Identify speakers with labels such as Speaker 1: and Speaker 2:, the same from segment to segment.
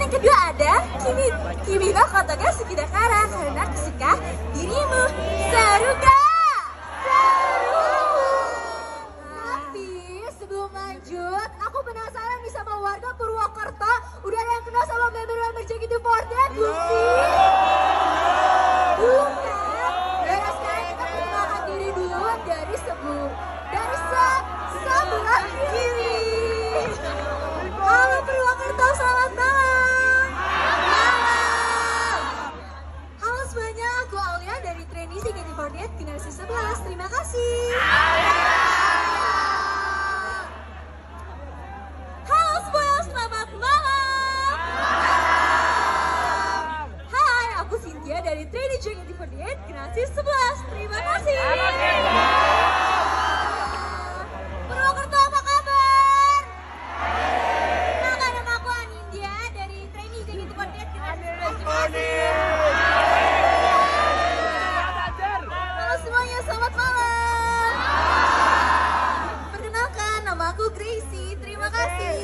Speaker 1: yang kedua ada Kimi no Kotoga Sukidakara karena kesuka dirimu. Seru gak? Seru! Tapi sebelum lanjut, aku penasaran nih sama warga Purwokerto. Udah ada yang kenal sama member-member JKT48 belum sih? Belum kan? Ya sekarang kita perkenalkan diri dulu dari sebelah kiri. Halo Purwokerto, selamat malam. Halo semuanya, aku Aulia dari trainee JKT48 generasi 11. Terima kasih. Halo semuanya, selamat malam. Hai, aku Cynthia dari trainee JKT48 generasi 11. Terima kasih. Purwokerto, apa kabar? Kenalkan, nama aku Anindya dari trainee JKT48 generasi 11. Halo semuanya, selamat malam. Perkenalkan, nama aku Gracie. Terima kasih.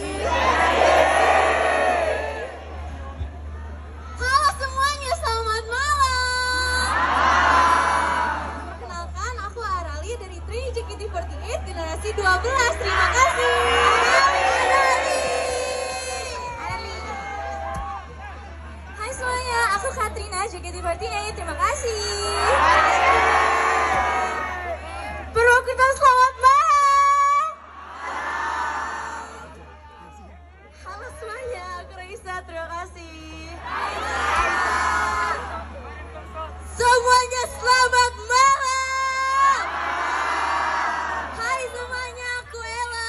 Speaker 1: Halo semuanya, selamat malam. Perkenalkan, aku Arali dari trainee JKT48 generasi 12. Terima kasih. Arali. Hai semuanya, aku Katrina JKT48. Terima kasih. Purwokerto, selamat malam. Halo semuanya, aku Raisa. Terima kasih. Semuanya selamat malam. Hai semuanya, aku Ella.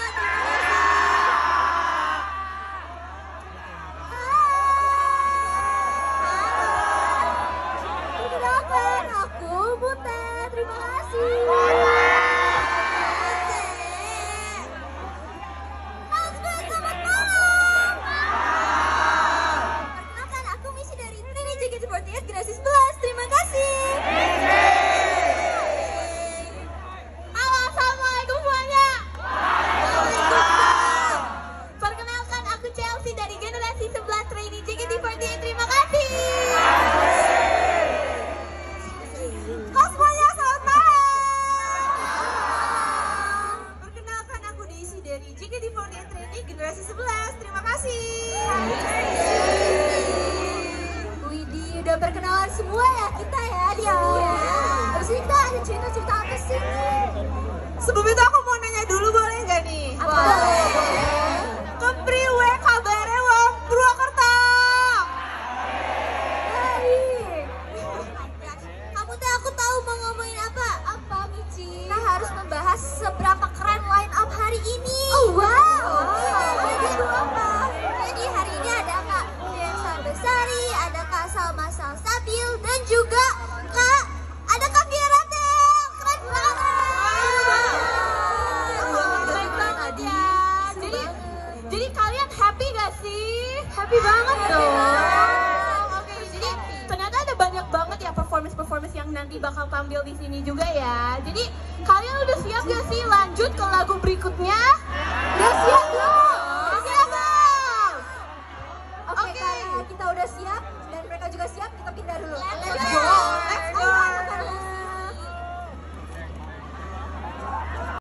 Speaker 1: Perkenalkan, aku Butet. Terima kasih. Halo semuanya, selamat malam. Perkenalkan, aku Missy dari trainee JKT48 generasi 11. Terima kasih. Halo, assalamualaikum semuanya. Waalaikumsalam. Perkenalkan, aku Chelsea dari generasi 11 trainee JKT48. Terima kasih. Kok semuanya selamat malam. Perkenalkan, aku Daisy dari JKT48 trainee generasi 11. Terima kasih. Widih, udah perkenalan semua ya kita ya di awal. Terus ini kita ada cerita-cerita apa sih? Sebelum itu aku mau nanya dulu, boleh nggak nih? Boleh. Kepriwe kabare wong Purwokerto? Baik. Kamu tuh aku tahu mau ngomongin apa? Apa, Michi? Kita harus membahas seberapa keren line up hari ini. Oh wow. Jadi itu apa? Jadi hari ini ada Kak Densa Besari, ada Kak Salma Salsabil, dan juga ada Kak Viera Tel. Keren banget. Keren banget ya. Jadi kalian happy gak sih? Happy banget dong. Oke, jadi ternyata ada banyak banget ya performance yang nanti bakal tampil di sini juga ya. Jadi kalian udah siap gak sih lanjut ke lagu berikutnya? Udah siap dong.